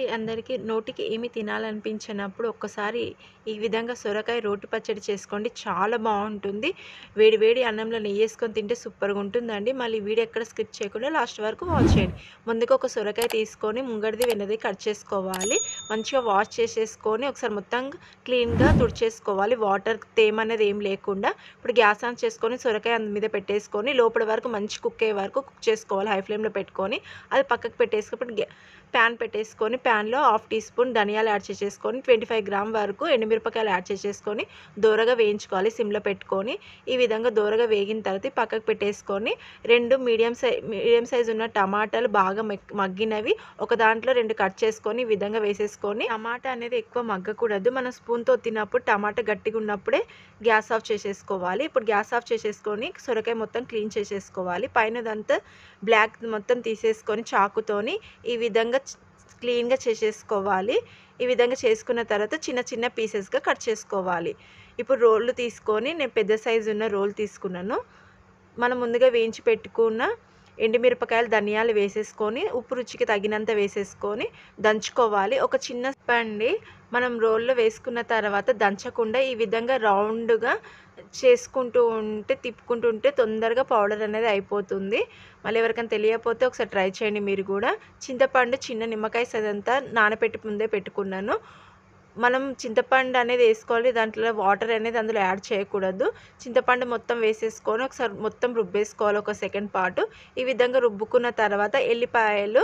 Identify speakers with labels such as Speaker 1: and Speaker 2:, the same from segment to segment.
Speaker 1: అందరికీ నోటికి ఏమి తినాలనిపించినప్పుడు ఒక్కసారి ఈ విధంగా సొరకాయ రోటి పచ్చడి చేసుకోండి. చాలా బావుంటుంది. వేడి వేడి అన్నంలో నెయ్యేసుకొని తింటే సూపర్‌గా ఉంటుందండి. మళ్ళీ వీడియో ఎక్కడ స్కిప్ చేయకుండా లాస్ట్ వరకు వాచ్ చేయండి. ముందుగా ఒక సొరకాయ తీసుకొని ముంగడిది, వెనకది కట్ చేసుకోవాలి. మంచిగా వాష్ చేసేసుకొని ఒకసారి మొత్తం క్లీన్‌గా తుడిచేసుకోవాలి. వాటర్ తేమ అనేది ఏం లేకుండా. ఇప్పుడు గ్యాస్ ఆన్ చేసుకొని సొరకాయ మీద పెట్టేసుకొని లోపల వరకు మంచి కుక్ అయ్యే వరకు కుక్ చేసుకోవాలి. హై ఫ్లేమ్‌లో పెట్టుకొని అది పక్కకు పెట్టేసుకొని ప్యాన్ పెట్టేసుకొని ప్యాన్‌లో హాఫ్ టీ స్పూన్ ధనియాలు యాడ్ చేసేసుకొని 25 గ్రామ్ వరకు ఎండుమిరపకాయలు యాడ్ చేసేసుకొని దోరగా వేయించుకోవాలి సిమ్‌లో పెట్టుకొని. ఈ విధంగా దోరగా వేగిన తర్వాత పక్కకు పెట్టేసుకొని 2 మీడియం సైజ్ ఉన్న టమాటాలు బాగా మగ్గినవి ఒక దాంట్లో 2 కట్ చేసుకొని ఈ విధంగా వేసేసుకొని, టమాటా అనేది ఎక్కువ మగ్గకూడదు. మనం స్పూన్‌తో తిన్నప్పుడు టమాటా గట్టిగా ఉన్నప్పుడే గ్యాస్ ఆఫ్ చేసేసుకోవాలి. ఇప్పుడు గ్యాస్ ఆఫ్ చేసేసుకొని సొరకాయ మొత్తం క్లీన్ చేసేసుకోవాలి. పైనదంతా బ్లాక్ మొత్తం తీసేసుకొని చాకుతోని ఈ విధంగా క్లీన్‌గా చేసేసుకోవాలి. ఈ విధంగా చేసుకున్న తర్వాత చిన్న చిన్న పీసెస్‌గా కట్ చేసుకోవాలి. ఇప్పుడు రోళ్ళు తీసుకొని నేను పెద్ద సైజు ఉన్న రోల్ తీసుకున్నాను. మనం ముందుగా వేయించి పెట్టుకున్న ఎండుమిరపకాయలు, ధనియాలు వేసేసుకొని ఉప్పు రుచికి తగినంత వేసేసుకొని దంచుకోవాలి. ఒక చిన్న స్పండి మనం రోల్లో వేసుకున్న తర్వాత దంచకుండా ఈ విధంగా రౌండ్‌గా చేసుకుంటూ ఉంటే, తిప్పుకుంటూ ఉంటే తొందరగా పౌడర్ అనేది అయిపోతుంది. మళ్ళీ ఎవరికైనా తెలియకపోతే ఒకసారి ట్రై చేయండి మీరు కూడా. చింతపండు చిన్న నిమ్మకాయ సైజంతా నానబెట్టి ముందే పెట్టుకున్నాను. మనం చింతపండు అనేది వేసుకోవాలి. దాంట్లో వాటర్ అనేది అందులో యాడ్ చేయకూడదు. చింతపండు మొత్తం వేసేసుకొని ఒకసారి మొత్తం రుబ్బేసుకోవాలి ఒక సెకండ్ పాటు. ఈ విధంగా రుబ్బుకున్న తర్వాత ఎల్లిపాయలు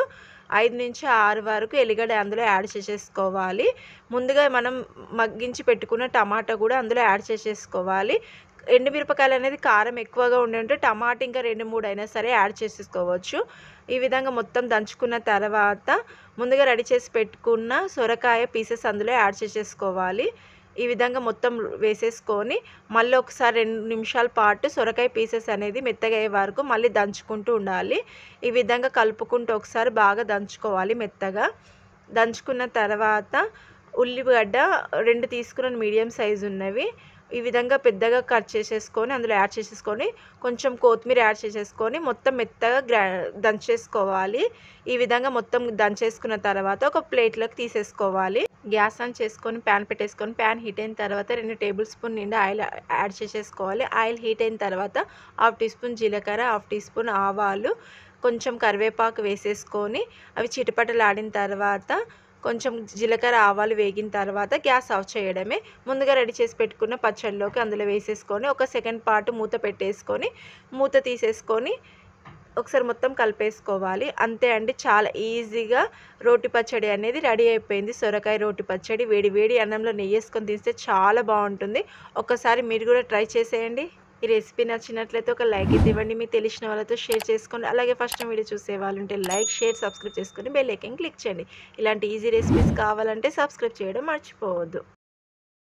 Speaker 1: 5-6 వరకు ఎల్లిగడ్డ అందులో యాడ్ చేసేసుకోవాలి. ముందుగా మనం మగ్గించి పెట్టుకున్న టమాటా కూడా అందులో యాడ్ చేసేసుకోవాలి. ఎండుమిరపకాయలు అనేది కారం ఎక్కువగా ఉంటే టమాటా ఇంకా 2, 3 అయినా సరే యాడ్ చేసేసుకోవచ్చు. ఈ విధంగా మొత్తం దంచుకున్న తర్వాత ముందుగా రెడీ చేసి పెట్టుకున్న సొరకాయ పీసెస్ అందులో యాడ్ చేసేసుకోవాలి. ఈ విధంగా మొత్తం వేసేసుకొని మళ్ళీ ఒకసారి 2 నిమిషాల పాటు సొరకాయ పీసెస్ అనేది మెత్తగా అయ్యే వరకు మళ్ళీ దంచుకుంటూ ఉండాలి. ఈ విధంగా కలుపుకుంటూ ఒకసారి బాగా దంచుకోవాలి మెత్తగా. దంచుకున్న తర్వాత ఉల్లిగడ్డ 2 తీసుకున్నాను మీడియం సైజు ఉన్నవి. ఈ విధంగా పెద్దగా కట్ చేసేసుకొని అందులో యాడ్ చేసేసుకొని కొంచెం కొత్తిమీర యాడ్ చేసేసుకొని మొత్తం మెత్తగా దంచేసుకోవాలి. ఈ విధంగా మొత్తం దంచేసుకున్న తర్వాత ఒక ప్లేట్లోకి తీసేసుకోవాలి. గ్యాస్ ఆన్ చేసుకొని ప్యాన్ పెట్టేసుకొని ప్యాన్ హీట్ అయిన తర్వాత 2 టేబుల్ స్పూన్ నిండా ఆయిల్ యాడ్ చేసేసుకోవాలి. ఆయిల్ హీట్ అయిన తర్వాత హాఫ్ టీ స్పూన్ జీలకర్ర, హాఫ్ టీ స్పూన్ ఆవాలు, కొంచెం కరివేపాకు వేసేసుకొని అవి చిటపటలాడిన తర్వాత కొంచెం జీలకర్ర, ఆవాలు వేగిన తర్వాత గ్యాస్ ఆఫ్ చేయడమే. ముందుగా రెడీ చేసి పెట్టుకున్న పచ్చడిలోకి అందులో వేసేసుకొని ఒక సెకండ్ పాటు మూత పెట్టేసుకొని మూత తీసేసుకొని ఒకసారి మొత్తం కలిపేసుకోవాలి. అంతే అండి, చాలా ఈజీగా రోటి పచ్చడి అనేది రెడీ అయిపోయింది. సొరకాయ రోటి పచ్చడి వేడి వేడి అన్నంలో నెయ్యేసుకొని తిస్తే చాలా బాగుంటుంది. ఒక్కసారి మీరు కూడా ట్రై చేసేయండి. ఈ రెసిపీ నచ్చినట్లయితే ఒక లైక్ అయితే ఇవ్వండి. మీకు తెలిసిన వాళ్ళతో షేర్ చేసుకోండి. అలాగే ఫస్ట్ టైం వీడియో చూసే వాళ్ళు ఉంటే లైక్, షేర్, సబ్స్క్రైబ్ చేసుకొని బెల్ ఐకాన్ క్లిక్ చేయండి. ఇలాంటి ఈజీ రెసిపీస్ కావాలంటే సబ్స్క్రైబ్ చేయడం మర్చిపోవద్దు.